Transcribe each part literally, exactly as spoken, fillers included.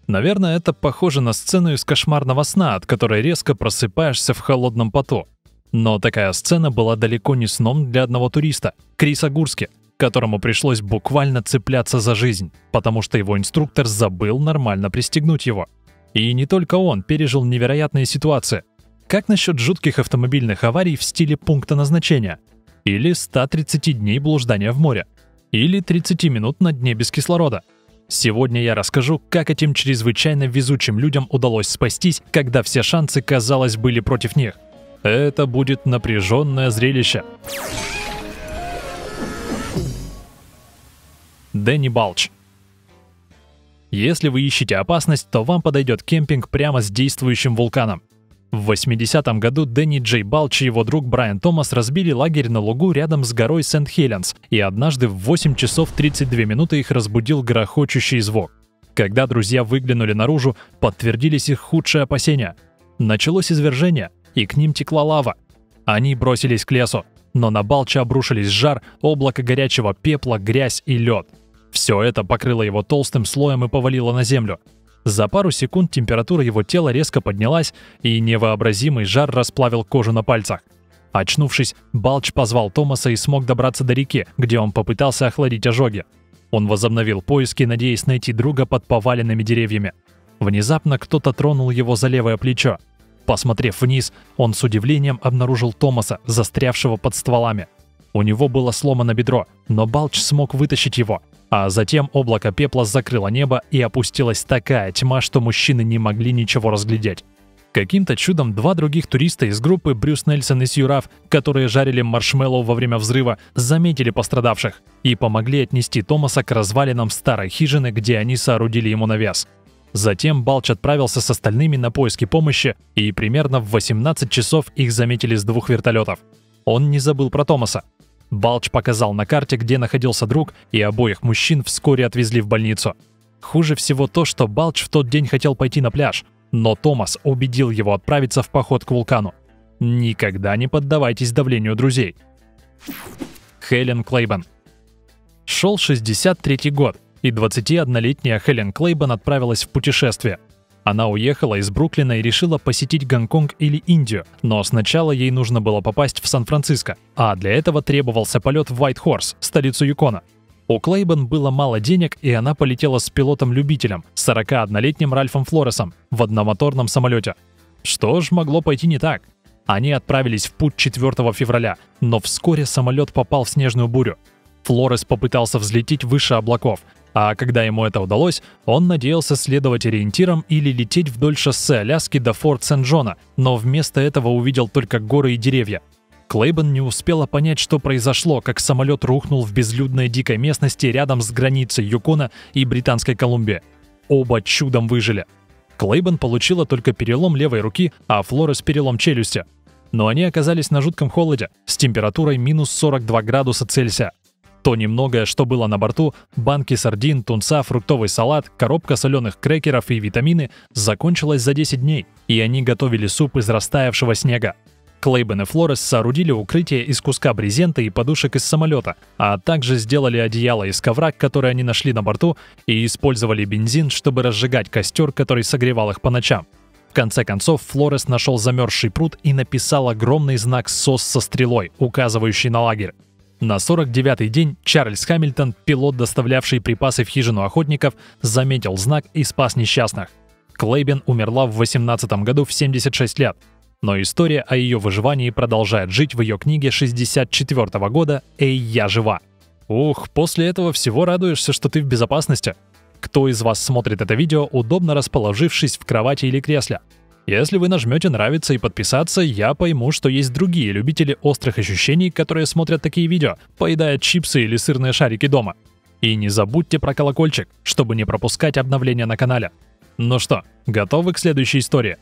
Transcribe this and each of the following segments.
Наверное, это похоже на сцену из кошмарного сна, от которой резко просыпаешься в холодном поту. Но такая сцена была далеко не сном для одного туриста — Криса Гурски, которому пришлось буквально цепляться за жизнь, потому что его инструктор забыл нормально пристегнуть его. И не только он пережил невероятные ситуации. Как насчет жутких автомобильных аварий в стиле пункта назначения? Или ста тридцати дней блуждания в море? Или тридцати минут на дне без кислорода? Сегодня я расскажу, как этим чрезвычайно везучим людям удалось спастись, когда все шансы, казалось, были против них. Это будет напряженное зрелище. Дэнни Балч. Если вы ищете опасность, то вам подойдет кемпинг прямо с действующим вулканом. В восьмидесятом году Дэнни Джей Балч и его друг Брайан Томас разбили лагерь на лугу рядом с горой Сент-Хеленс, и однажды в восемь часов тридцать две минуты их разбудил грохочущий звук. Когда друзья выглянули наружу, подтвердились их худшие опасения. Началось извержение, и к ним текла лава. Они бросились к лесу, но на Балча обрушились жар, облако горячего пепла, грязь и лед. Все это покрыло его толстым слоем и повалило на землю. За пару секунд температура его тела резко поднялась, и невообразимый жар расплавил кожу на пальцах. Очнувшись, Балч позвал Томаса и смог добраться до реки, где он попытался охладить ожоги. Он возобновил поиски, надеясь найти друга под поваленными деревьями. Внезапно кто-то тронул его за левое плечо. Посмотрев вниз, он с удивлением обнаружил Томаса, застрявшего под стволами. У него было сломано бедро, но Балч смог вытащить его. А затем облако пепла закрыло небо, и опустилась такая тьма, что мужчины не могли ничего разглядеть. Каким-то чудом два других туриста из группы, Брюс Нельсон и Сью Рафф, которые жарили маршмеллоу во время взрыва, заметили пострадавших и помогли отнести Томаса к развалинам старой хижины, где они соорудили ему навес. Затем Балч отправился с остальными на поиски помощи, и примерно в восемнадцать часов их заметили с двух вертолетов. Он не забыл про Томаса. Балч показал на карте, где находился друг, и обоих мужчин вскоре отвезли в больницу. Хуже всего то, что Балч в тот день хотел пойти на пляж, но Томас убедил его отправиться в поход к вулкану. Никогда не поддавайтесь давлению друзей. Хелен Клейбон. Шел шестьдесят третий год, и двадцатиоднолетняя Хелен Клейбон отправилась в путешествие. Она уехала из Бруклина и решила посетить Гонконг или Индию, но сначала ей нужно было попасть в Сан-Франциско, а для этого требовался полет в Уайт-Хорс, столицу Юкона. У Клейбон было мало денег, и она полетела с пилотом-любителем, сорокаоднолетним Ральфом Флоресом, в одномоторном самолете. Что ж могло пойти не так? Они отправились в путь четвёртого февраля, но вскоре самолет попал в снежную бурю. Флорес попытался взлететь выше облаков, а когда ему это удалось, он надеялся следовать ориентирам или лететь вдоль шоссе Аляски до Форт Сент-Джона, но вместо этого увидел только горы и деревья. Клейбон не успела понять, что произошло, как самолет рухнул в безлюдной дикой местности рядом с границей Юкона и Британской Колумбии. Оба чудом выжили. Клейбон получила только перелом левой руки, а Флорес перелом челюсти. Но они оказались на жутком холоде, с температурой минус сорок два градуса Цельсия. То немногое, что было на борту, банки сардин, тунца, фруктовый салат, коробка соленых крекеров и витамины, закончилось за десять дней, и они готовили суп из растаявшего снега. Клейбон и Флорес соорудили укрытие из куска брезента и подушек из самолета, а также сделали одеяло из ковра, которое они нашли на борту, и использовали бензин, чтобы разжигать костер, который согревал их по ночам. В конце концов, Флорес нашел замерзший пруд и написал огромный знак СОС со стрелой, указывающий на лагерь. На сорок девятый день Чарльз Хамильтон, пилот, доставлявший припасы в хижину охотников, заметил знак и спас несчастных. Клейбон умерла в восемнадцатом году в семьдесят шесть лет. Но история о ее выживании продолжает жить в ее книге шестьдесят четвёртого года «Эй, я жива». Ух, после этого всего радуешься, что ты в безопасности. Кто из вас смотрит это видео, удобно расположившись в кровати или кресле? Если вы нажмете «Нравится» и «Подписаться», я пойму, что есть другие любители острых ощущений, которые смотрят такие видео, поедая чипсы или сырные шарики дома. И не забудьте про колокольчик, чтобы не пропускать обновления на канале. Ну что, готовы к следующей истории?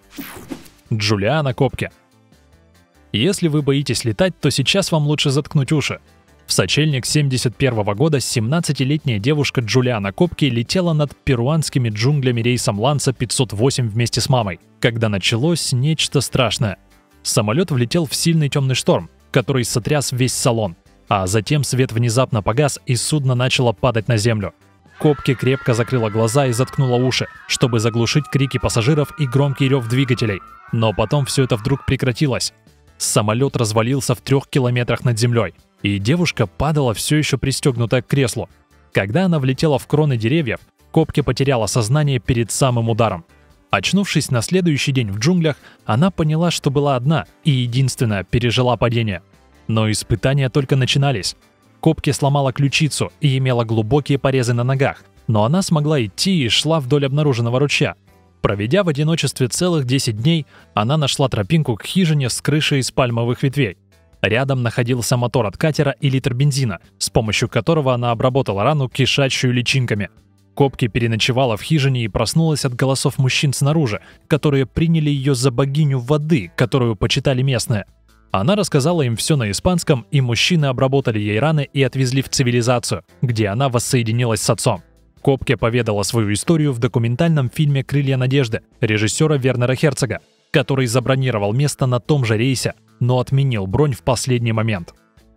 Джулиана Копке. Если вы боитесь летать, то сейчас вам лучше заткнуть уши. В сочельник семьдесят первого года семнадцатилетняя девушка Джулиана Копке летела над перуанскими джунглями рейсом Ланса пятьсот восемь вместе с мамой, когда началось нечто страшное. Самолет влетел в сильный темный шторм, который сотряс весь салон, а затем свет внезапно погас и судно начало падать на землю. Копки крепко закрыла глаза и заткнула уши, чтобы заглушить крики пассажиров и громкий рев двигателей. Но потом все это вдруг прекратилось. Самолет развалился в трех километрах над землей, и девушка падала все еще пристегнутая к креслу. Когда она влетела в кроны деревьев, Копки потеряла сознание перед самым ударом. Очнувшись на следующий день в джунглях, она поняла, что была одна и единственная пережила падение. Но испытания только начинались. Копки сломала ключицу и имела глубокие порезы на ногах, но она смогла идти и шла вдоль обнаруженного ручья. Проведя в одиночестве целых десять дней, она нашла тропинку к хижине с крышей из пальмовых ветвей. Рядом находился мотор от катера и литр бензина, с помощью которого она обработала рану, кишащую личинками. Копки переночевала в хижине и проснулась от голосов мужчин снаружи, которые приняли ее за богиню воды, которую почитали местные. Она рассказала им все на испанском, и мужчины обработали ей раны и отвезли в цивилизацию, где она воссоединилась с отцом. Копке поведала свою историю в документальном фильме «Крылья надежды» режиссера Вернера Херцога, который забронировал место на том же рейсе, но отменил бронь в последний момент.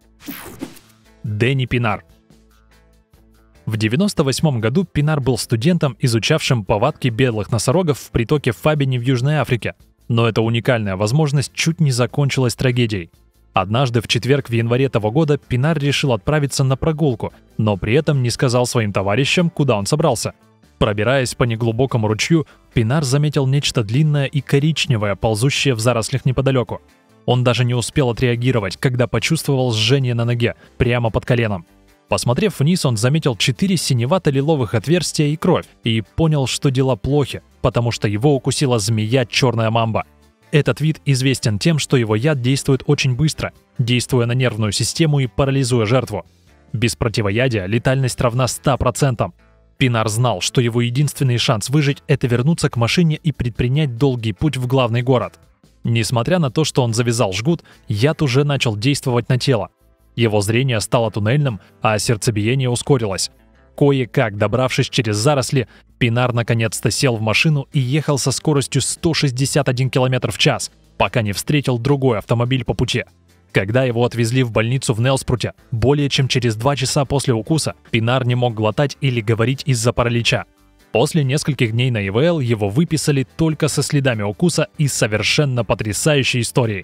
Дэнни Пинар. В девяносто восьмом году Пинар был студентом, изучавшим повадки белых носорогов в притоке Фабини в Южной Африке. Но эта уникальная возможность чуть не закончилась трагедией. Однажды в четверг в январе того года Пинар решил отправиться на прогулку, но при этом не сказал своим товарищам, куда он собрался. Пробираясь по неглубокому ручью, Пинар заметил нечто длинное и коричневое, ползущее в зарослях неподалеку. Он даже не успел отреагировать, когда почувствовал жжение на ноге, прямо под коленом. Посмотрев вниз, он заметил четыре синевато-лиловых отверстия и кровь, и понял, что дела плохи, потому что его укусила змея черная мамба. Этот вид известен тем, что его яд действует очень быстро, действуя на нервную систему и парализуя жертву. Без противоядия летальность равна ста процентам. Пинар знал, что его единственный шанс выжить – это вернуться к машине и предпринять долгий путь в главный город. Несмотря на то, что он завязал жгут, яд уже начал действовать на тело. Его зрение стало туннельным, а сердцебиение ускорилось. Кое-как добравшись через заросли, Пинар наконец-то сел в машину и ехал со скоростью сто шестьдесят один километр в час, пока не встретил другой автомобиль по пути. Когда его отвезли в больницу в Нелспруте, более чем через два часа после укуса, Пинар не мог глотать или говорить из-за паралича. После нескольких дней на ИВЛ его выписали только со следами укуса и совершенно потрясающей историей.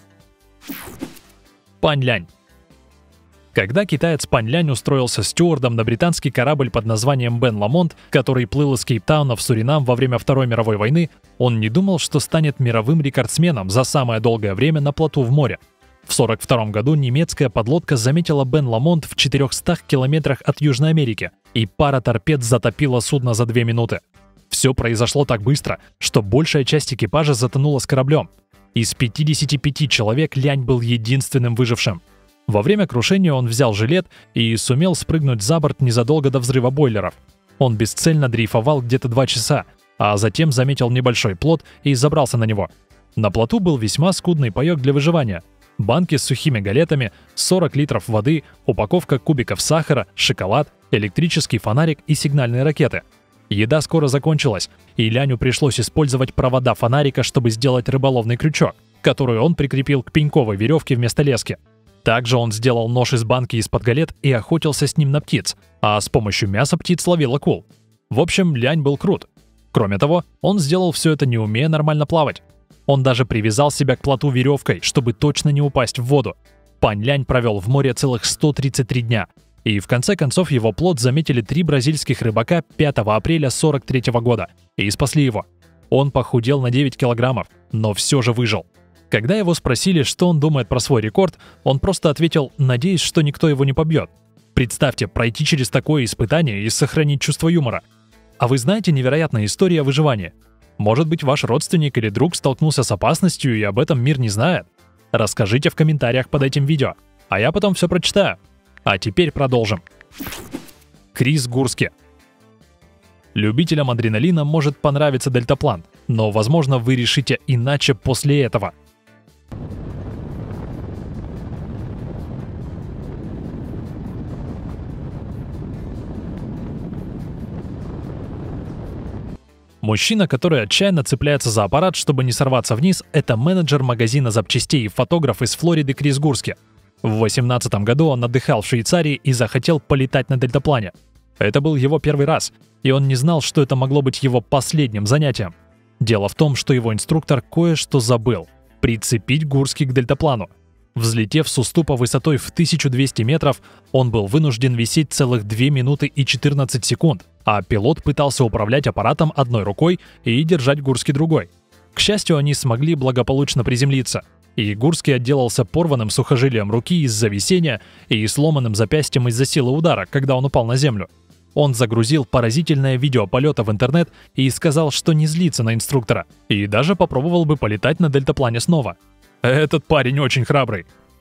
Пань Лянь. Когда китаец Пань Лянь устроился стюардом на британский корабль под названием Бен Ламонт, который плыл из Кейптауна в Суринам во время Второй мировой войны, он не думал, что станет мировым рекордсменом за самое долгое время на плоту в море. В сорок втором году немецкая подлодка заметила Бен Ламонт в четырехстах километрах от Южной Америки, и пара торпед затопила судно за две минуты. Все произошло так быстро, что большая часть экипажа затонула с кораблем. Из пятидесяти пяти человек Лянь был единственным выжившим. Во время крушения он взял жилет и сумел спрыгнуть за борт незадолго до взрыва бойлеров. Он бесцельно дрейфовал где-то два часа, а затем заметил небольшой плот и забрался на него. На плоту был весьма скудный паёк для выживания. Банки с сухими галетами, сорок литров воды, упаковка кубиков сахара, шоколад, электрический фонарик и сигнальные ракеты. Еда скоро закончилась, и Ляню пришлось использовать провода фонарика, чтобы сделать рыболовный крючок, который он прикрепил к пеньковой веревке вместо лески. Также он сделал нож из банки из-под галет и охотился с ним на птиц, а с помощью мяса птиц ловил акул. В общем, Лянь был крут. Кроме того, он сделал все это, не умея нормально плавать. Он даже привязал себя к плоту веревкой, чтобы точно не упасть в воду. Пань Лянь провел в море целых сто тридцать три дня, и в конце концов его плот заметили три бразильских рыбака пятого апреля сорок третьего года и спасли его. Он похудел на девять килограммов, но все же выжил. Когда его спросили, что он думает про свой рекорд, он просто ответил, надеясь, что никто его не побьет. Представьте, пройти через такое испытание и сохранить чувство юмора. А вы знаете невероятные истории о выживании? Может быть, ваш родственник или друг столкнулся с опасностью и об этом мир не знает? Расскажите в комментариях под этим видео, а я потом все прочитаю. А теперь продолжим. Крис Гурски. Любителям адреналина может понравиться дельтаплан, но, возможно, вы решите иначе после этого. Мужчина, который отчаянно цепляется за аппарат, чтобы не сорваться вниз, это менеджер магазина запчастей и фотограф из Флориды Крис Гурски. В две тысячи восемнадцатом году он отдыхал в Швейцарии и захотел полетать на дельтаплане. Это был его первый раз, и он не знал, что это могло быть его последним занятием. Дело в том, что его инструктор кое-что забыл – прицепить Гурский к дельтаплану. Взлетев с уступа высотой в тысячу двести метров, он был вынужден висеть целых две минуты и четырнадцать секунд, а пилот пытался управлять аппаратом одной рукой и держать Гурский другой. К счастью, они смогли благополучно приземлиться, и Гурский отделался порванным сухожилием руки из-за висения и сломанным запястьем из-за силы удара, когда он упал на землю. Он загрузил поразительное видео полета в интернет и сказал, что не злится на инструктора, и даже попробовал бы полетать на дельтаплане снова. Этот парень очень храбрый.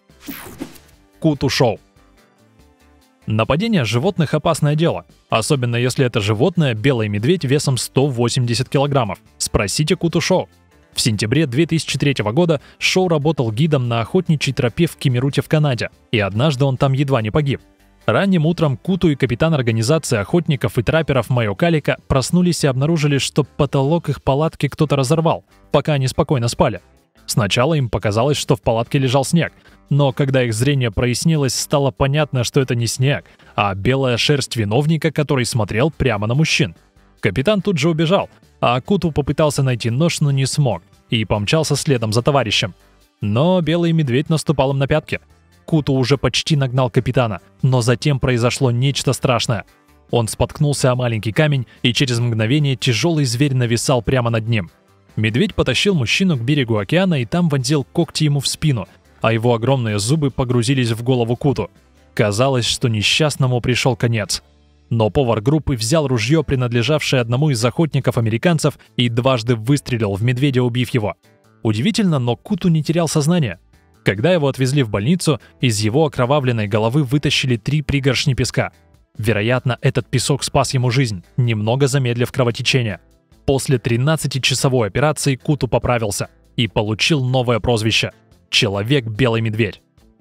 Куту-шоу. Нападение животных – опасное дело, особенно если это животное – белый медведь весом сто восемьдесят килограммов. Спросите Куту-шоу. В сентябре две тысячи третьего года Шоу работал гидом на охотничьей тропе в Кемеруте в Канаде, и однажды он там едва не погиб. Ранним утром Куту и капитан организации охотников и трапперов Майо Калика проснулись и обнаружили, что потолок их палатки кто-то разорвал, пока они спокойно спали. Сначала им показалось, что в палатке лежал снег, но когда их зрение прояснилось, стало понятно, что это не снег, а белая шерсть виновника, который смотрел прямо на мужчин. Капитан тут же убежал, а Куту попытался найти нож, но не смог, и помчался следом за товарищем. Но белый медведь наступал им на пятки. Куту уже почти нагнал капитана, но затем произошло нечто страшное. Он споткнулся о маленький камень, и через мгновение тяжелый зверь нависал прямо над ним. Медведь потащил мужчину к берегу океана и там вонзил когти ему в спину, а его огромные зубы погрузились в голову Куту. Казалось, что несчастному пришел конец. Но повар группы взял ружье, принадлежавшее одному из охотников-американцев, и дважды выстрелил в медведя, убив его. Удивительно, но Куту не терял сознание. Когда его отвезли в больницу, из его окровавленной головы вытащили три пригоршни песка. Вероятно, этот песок спас ему жизнь, немного замедлив кровотечение. После тринадцатичасовой операции Куту поправился и получил новое прозвище – Человек-белый медведь.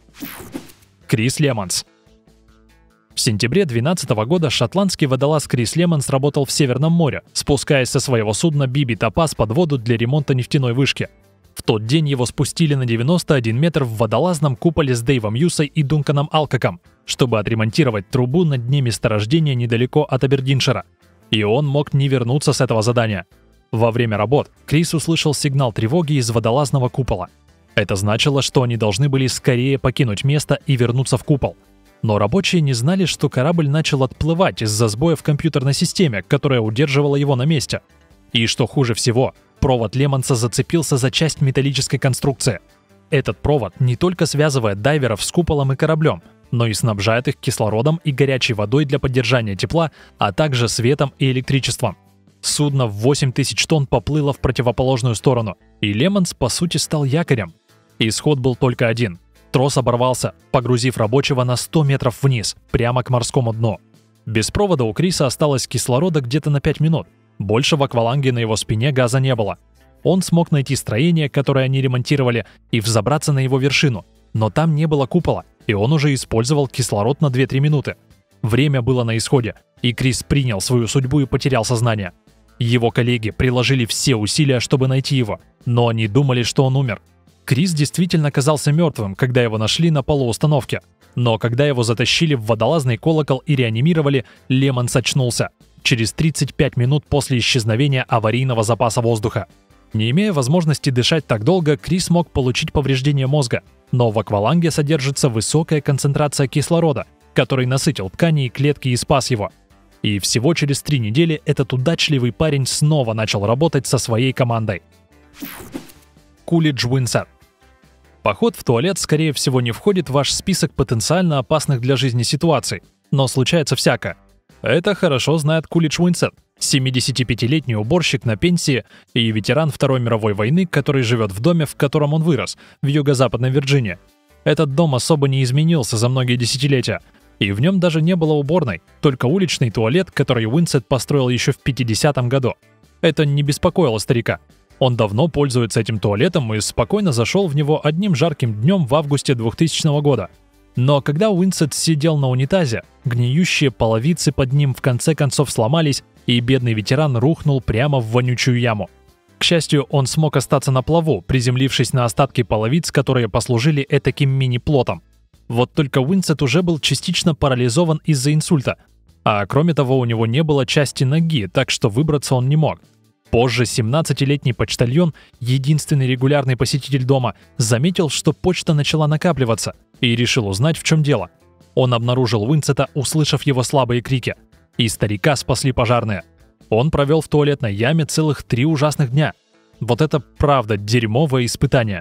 Крис Лемонс. В сентябре две тысячи двенадцатого года шотландский водолаз Крис Лемонс работал в Северном море, спускаясь со своего судна би би Топаз под воду для ремонта нефтяной вышки. В тот день его спустили на девяносто один метр в водолазном куполе с Дэйвом Юсой и Дунканом Алкоком, чтобы отремонтировать трубу на дне месторождения недалеко от Абердиншира. И он мог не вернуться с этого задания. Во время работ Крис услышал сигнал тревоги из водолазного купола. Это значило, что они должны были скорее покинуть место и вернуться в купол. Но рабочие не знали, что корабль начал отплывать из-за сбоя в компьютерной системе, которая удерживала его на месте. И что хуже всего, провод Лемонса зацепился за часть металлической конструкции. Этот провод не только связывает дайверов с куполом и кораблем, но и снабжает их кислородом и горячей водой для поддержания тепла, а также светом и электричеством. Судно в восемь тысяч тонн поплыло в противоположную сторону, и Лемонс, по сути, стал якорем. Исход был только один. Трос оборвался, погрузив рабочего на сто метров вниз, прямо к морскому дну. Без провода у Криса осталось кислорода где-то на пять минут. Больше в акваланге на его спине газа не было. Он смог найти строение, которое они ремонтировали, и взобраться на его вершину. Но там не было купола, и он уже использовал кислород на две-три минуты. Время было на исходе, и Крис принял свою судьбу и потерял сознание. Его коллеги приложили все усилия, чтобы найти его, но они думали, что он умер. Крис действительно казался мертвым, когда его нашли на полу установки. Но когда его затащили в водолазный колокол и реанимировали, Лемонс очнулся через тридцать пять минут после исчезновения аварийного запаса воздуха. Не имея возможности дышать так долго, Крис мог получить повреждение мозга. Но в акваланге содержится высокая концентрация кислорода, который насытил ткани и клетки и спас его. И всего через три недели этот удачливый парень снова начал работать со своей командой. Кулидж Уинсет. Поход в туалет, скорее всего, не входит в ваш список потенциально опасных для жизни ситуаций, но случается всякое. Это хорошо знает Кулидж Уинсет, семидесятипятилетний уборщик на пенсии и ветеран Второй мировой войны, который живет в доме, в котором он вырос, в юго-западной Вирджинии. Этот дом особо не изменился за многие десятилетия, и в нем даже не было уборной, только уличный туалет, который Уинсет построил еще в пятидесятом году. Это не беспокоило старика. Он давно пользуется этим туалетом и спокойно зашел в него одним жарким днем в августе двухтысячного года. Но когда Уинсет сидел на унитазе, гниющие половицы под ним в конце концов сломались, и бедный ветеран рухнул прямо в вонючую яму. К счастью, он смог остаться на плаву, приземлившись на остатки половиц, которые послужили этаким мини-плотом. Вот только Уинсет уже был частично парализован из-за инсульта. А кроме того, у него не было части ноги, так что выбраться он не мог. Позже семнадцатилетний почтальон, единственный регулярный посетитель дома, заметил, что почта начала накапливаться, и решил узнать, в чем дело. Он обнаружил Уинсета, услышав его слабые крики. И старика спасли пожарные. Он провел в туалетной яме целых три ужасных дня. Вот это правда дерьмовое испытание.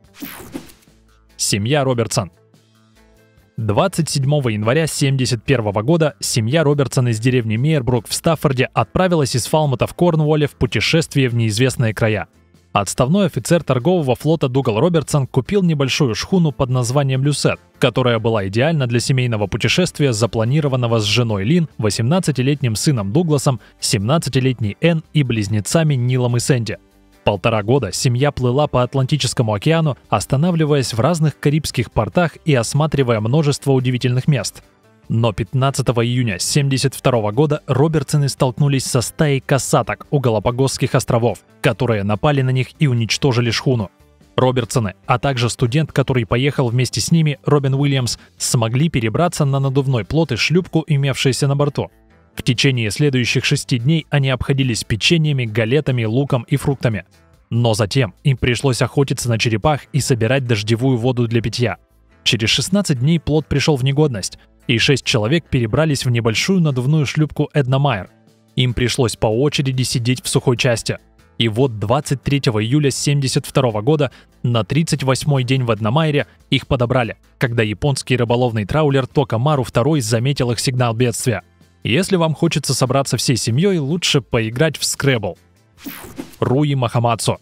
Семья Робертсон. двадцать седьмого января семьдесят первого года семья Робертсон из деревни Мейербрук в Стаффорде отправилась из Фалмута в Корнуолле в путешествие в неизвестные края. Отставной офицер торгового флота Дугал Робертсон купил небольшую шхуну под названием «Люсет», которая была идеальна для семейного путешествия, запланированного с женой Лин, восемнадцатилетним сыном Дугласом, семнадцатилетней Энн и близнецами Нилом и Сэнди. Полтора года семья плыла по Атлантическому океану, останавливаясь в разных карибских портах и осматривая множество удивительных мест. Но пятнадцатого июня семьдесят второго года Робертсоны столкнулись со стаей касаток у Галапагосских островов, которые напали на них и уничтожили шхуну. Робертсоны, а также студент, который поехал вместе с ними, Робин Уильямс, смогли перебраться на надувной плот и шлюпку, имевшиеся на борту. В течение следующих шести дней они обходились печеньями, галетами, луком и фруктами. Но затем им пришлось охотиться на черепах и собирать дождевую воду для питья. Через шестнадцать дней плот пришел в негодность, и шесть человек перебрались в небольшую надувную шлюпку Эдна Майер. Им пришлось по очереди сидеть в сухой части. И вот двадцать третьего июля семьдесят второго года, на тридцать восьмой день в Эдна Майере, их подобрали, когда японский рыболовный траулер Токамару два заметил их сигнал бедствия. Если вам хочется собраться всей семьей, лучше поиграть в скребл. Руи Махамацу.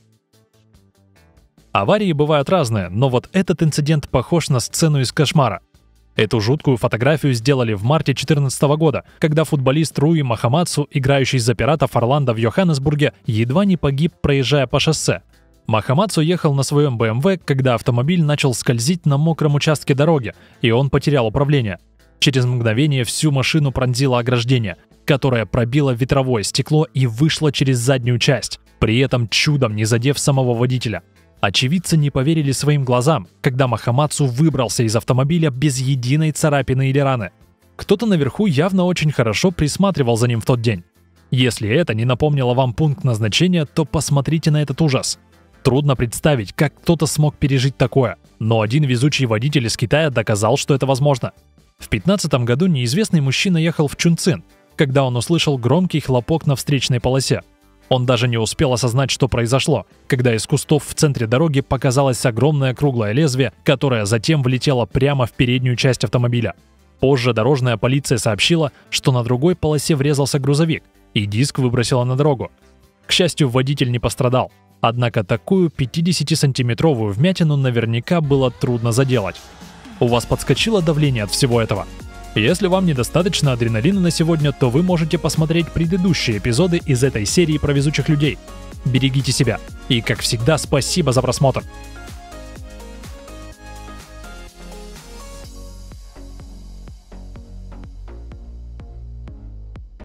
Аварии бывают разные, но вот этот инцидент похож на сцену из кошмара. Эту жуткую фотографию сделали в марте две тысячи четырнадцатого года, когда футболист Руи Махамацу, играющий за пиратов Орландо в Йоханнесбурге, едва не погиб, проезжая по шоссе. Махамацу ехал на своем бэ эм вэ, когда автомобиль начал скользить на мокром участке дороги, и он потерял управление. Через мгновение всю машину пронзило ограждение, которое пробило ветровое стекло и вышло через заднюю часть, при этом чудом не задев самого водителя. Очевидцы не поверили своим глазам, когда Махамацу выбрался из автомобиля без единой царапины или раны. Кто-то наверху явно очень хорошо присматривал за ним в тот день. Если это не напомнило вам пункт назначения, то посмотрите на этот ужас. Трудно представить, как кто-то смог пережить такое, но один везучий водитель из Китая доказал, что это возможно. В пятнадцатом году неизвестный мужчина ехал в Чунцин, когда он услышал громкий хлопок на встречной полосе. Он даже не успел осознать, что произошло, когда из кустов в центре дороги показалось огромное круглое лезвие, которое затем влетело прямо в переднюю часть автомобиля. Позже дорожная полиция сообщила, что на другой полосе врезался грузовик, и диск выбросило на дорогу. К счастью, водитель не пострадал, однако такую пятидесятисантиметровую вмятину наверняка было трудно заделать. У вас подскочило давление от всего этого? Если вам недостаточно адреналина на сегодня, то вы можете посмотреть предыдущие эпизоды из этой серии про везучих людей. Берегите себя. И, как всегда, спасибо за просмотр.